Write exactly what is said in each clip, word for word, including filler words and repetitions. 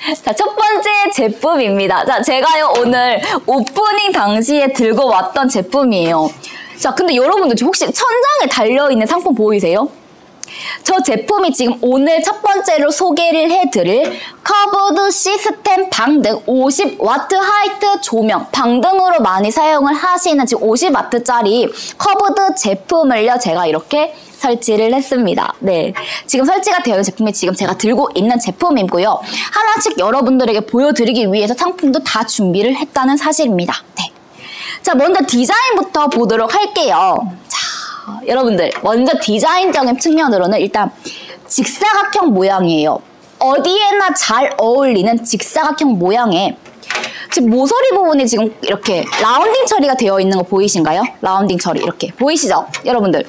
자, 첫 번째 제품입니다. 자, 제가요 오늘 오프닝 당시에 들고 왔던 제품이에요. 자, 근데 여러분들 혹시 천장에 달려있는 상품 보이세요? 저 제품이 지금 오늘 첫 번째로 소개를 해드릴 커브드 시스템 방등 오십 와트 하이트 조명, 방등으로 많이 사용을 하시는 지금 오십 와트짜리 커브드 제품을요 제가 이렇게 설치를 했습니다. 네, 지금 설치가 되어 있는 제품이 지금 제가 들고 있는 제품이고요. 하나씩 여러분들에게 보여드리기 위해서 상품도 다 준비를 했다는 사실입니다. 네. 자, 먼저 디자인부터 보도록 할게요. 자, 여러분들 먼저 디자인적인 측면으로는 일단 직사각형 모양이에요. 어디에나 잘 어울리는 직사각형 모양에 지금 모서리 부분이 지금 이렇게 라운딩 처리가 되어 있는 거 보이신가요? 라운딩 처리 이렇게 보이시죠? 여러분들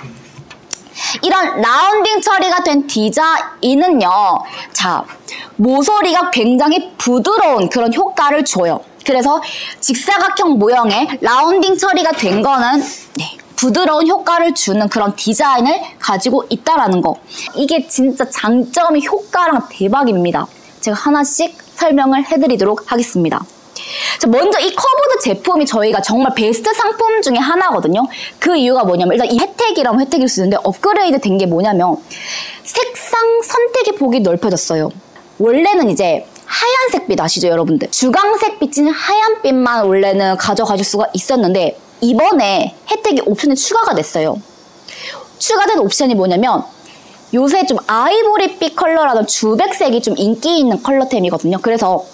이런 라운딩 처리가 된 디자인은요, 자, 모서리가 굉장히 부드러운 그런 효과를 줘요. 그래서 직사각형 모형의 라운딩 처리가 된 거는 네, 부드러운 효과를 주는 그런 디자인을 가지고 있다라는 거. 이게 진짜 장점이 효과랑 대박입니다. 제가 하나씩 설명을 해드리도록 하겠습니다. 자, 먼저 이 커브드 제품이 저희가 정말 베스트 상품 중에 하나거든요. 그 이유가 뭐냐면 일단 이 혜택이라면 혜택일 수 있는데 업그레이드 된 게 뭐냐면 색상 선택의 폭이 넓혀졌어요. 원래는 이제 하얀색 빛 아시죠 여러분들? 주광색 빛인 하얀 빛만 원래는 가져가실 수가 있었는데 이번에 혜택이 옵션이 추가가 됐어요. 추가된 옵션이 뭐냐면 요새 좀 아이보리빛 컬러라는 주백색이 좀 인기 있는 컬러템이거든요. 그래서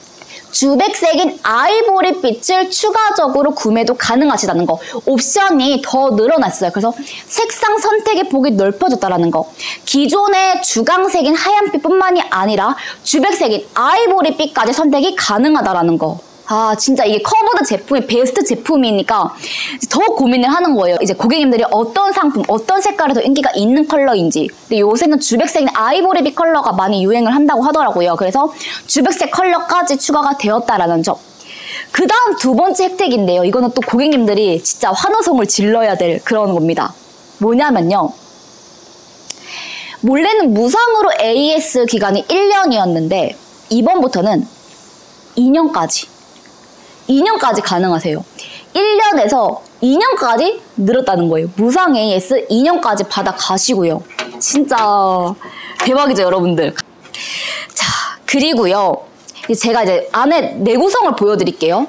주백색인 아이보리 빛을 추가적으로 구매도 가능하시다는 거. 옵션이 더 늘어났어요. 그래서 색상 선택의 폭이 넓어졌다는 거. 기존의 주광색인 하얀빛 뿐만이 아니라 주백색인 아이보리 빛까지 선택이 가능하다는 거. 아, 진짜 이게 커브드 제품이 베스트 제품이니까 더 고민을 하는 거예요. 이제 고객님들이 어떤 상품, 어떤 색깔이 더 인기가 있는 컬러인지. 근데 요새는 주백색인 아이보리빛 컬러가 많이 유행을 한다고 하더라고요. 그래서 주백색 컬러까지 추가가 되었다라는 점. 그 다음 두 번째 혜택인데요. 이거는 또 고객님들이 진짜 환호성을 질러야 될 그런 겁니다. 뭐냐면요. 원래는 무상으로 에이에스 기간이 일 년이었는데 이번부터는 이 년까지. 이 년까지 가능하세요. 일 년에서 이 년까지 늘었다는 거예요. 무상 에이에스 이 년까지 받아 가시고요. 진짜 대박이죠, 여러분들. 자, 그리고요. 제가 이제 안에 내구성을 보여드릴게요.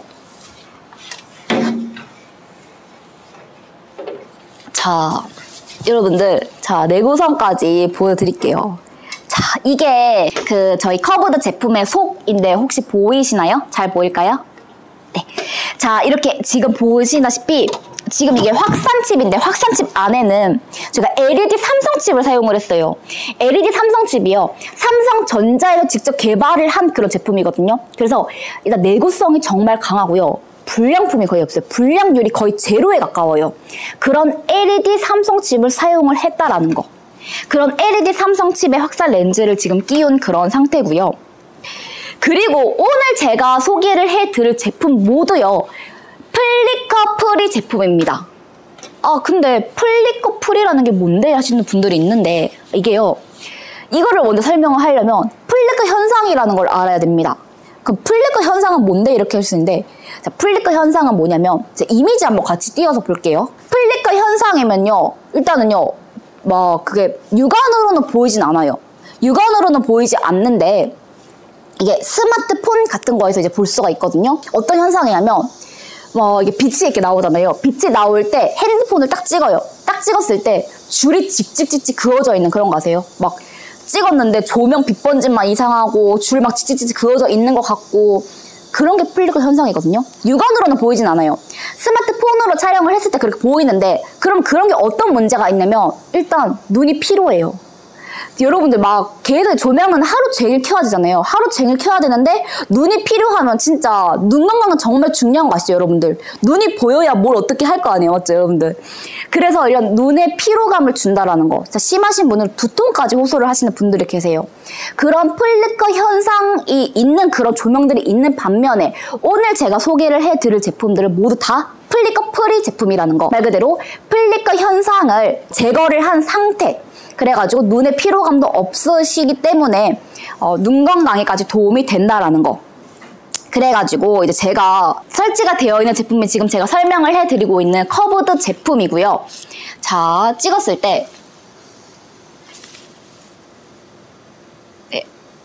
자, 여러분들, 자, 내구성까지 보여드릴게요. 자, 이게 그 저희 커브드 제품의 속인데 혹시 보이시나요? 잘 보일까요? 네. 자, 이렇게 지금 보시다시피 지금 이게 확산칩인데 확산칩 안에는 제가 엘이디 삼성칩을 사용을 했어요. 엘이디 삼성칩이요. 삼성전자에서 직접 개발을 한 그런 제품이거든요. 그래서 일단 내구성이 정말 강하고요. 불량품이 거의 없어요. 불량률이 거의 제로에 가까워요. 그런 엘이디 삼성칩을 사용을 했다라는 거. 그런 엘이디 삼성칩의 확산 렌즈를 지금 끼운 그런 상태고요. 그리고 오늘 제가 소개를 해드릴 제품 모두요. 플리커 프리 제품입니다. 아, 근데 플리커 프리라는 게 뭔데 하시는 분들이 있는데 이게요. 이거를 먼저 설명을 하려면 플리커 현상이라는 걸 알아야 됩니다. 그럼 플리커 현상은 뭔데 이렇게 할 수 있는데 자, 플리커 현상은 뭐냐면 이제 이미지 한번 같이 띄워서 볼게요. 플리커 현상이면요. 일단은요. 뭐 그게 육안으로는 보이진 않아요. 육안으로는 보이지 않는데 이게 스마트폰 같은 거에서 이제 볼 수가 있거든요. 어떤 현상이냐면 뭐 이게 빛이 이렇게 나오잖아요. 빛이 나올 때 핸드폰을 딱 찍어요. 딱 찍었을 때 줄이 찍찍찍찍 그어져 있는 그런 거 아세요? 막 찍었는데 조명 빛 번짐만 이상하고 줄 막 찍찍찍 그어져 있는 것 같고 그런 게 플리커 현상이거든요. 육안으로는 보이진 않아요. 스마트폰으로 촬영을 했을 때 그렇게 보이는데 그럼 그런 게 어떤 문제가 있냐면 일단 눈이 피로해요. 여러분들 막 걔들 조명은 하루 종일 켜야 되잖아요. 하루 종일 켜야 되는데 눈이 필요하면 진짜 눈 건강은 정말 중요한 거 아시죠 여러분들? 눈이 보여야 뭘 어떻게 할 거 아니에요 맞죠 여러분들? 그래서 이런 눈에 피로감을 준다라는 거. 진짜 심하신 분은 두통까지 호소를 하시는 분들이 계세요. 그런 플리커 현상이 있는 그런 조명들이 있는 반면에 오늘 제가 소개를 해드릴 제품들은 모두 다 플리커 프리 제품이라는 거. 말 그대로 플리커 현상을 제거를 한 상태 그래가지고 눈의 피로감도 없으시기 때문에 어, 눈 건강에까지 도움이 된다라는 거. 그래가지고 이제 제가 설치가 되어 있는 제품이 지금 제가 설명을 해드리고 있는 커브드 제품이고요. 자, 찍었을 때 네.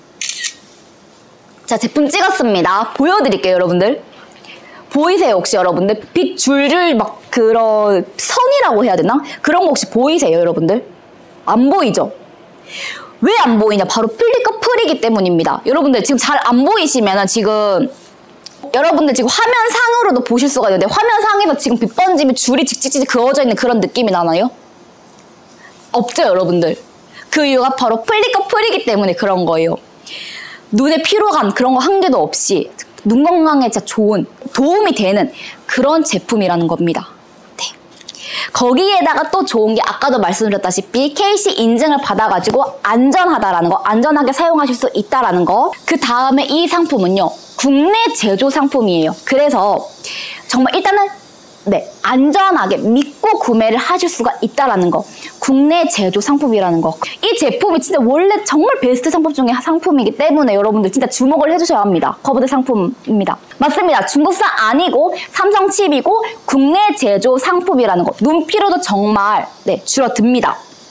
자, 제품 찍었습니다. 보여드릴게요, 여러분들. 보이세요, 혹시 여러분들? 빛 줄줄 막 그런 선이라고 해야 되나? 그런 거 혹시 보이세요, 여러분들? 안 보이죠? 왜 안 보이냐? 바로 필리 커플이기 때문입니다. 여러분들 지금 잘 안 보이시면은 지금 여러분들 지금 화면상으로도 보실 수가 있는데 화면상에서 지금 빛 번짐이 줄이 직직직 그어져 있는 그런 느낌이 나나요? 없죠, 여러분들? 그 이유가 바로 필리 커플이기 때문에 그런 거예요. 눈의 피로감 그런 거 한 개도 없이 눈 건강에 진짜 좋은 도움이 되는 그런 제품이라는 겁니다. 네. 거기에다가 또 좋은 게 아까도 말씀드렸다시피 케이씨 인증을 받아가지고 안전하다라는 거, 안전하게 사용하실 수 있다라는 거. 그 다음에 이 상품은요, 국내 제조 상품이에요. 그래서 정말 일단은 네, 안전하게 믿고 구매를 하실 수가 있다라는 거. 국내 제조 상품이라는 거. 이 제품이 진짜 원래 정말 베스트 상품 중에 상품이기 때문에 여러분들 진짜 주목을 해주셔야 합니다. 커브드 상품입니다. 맞습니다. 중국산 아니고 삼성 칩이고 국내 제조 상품이라는 거. 눈 피로도 정말 네, 줄어듭니다.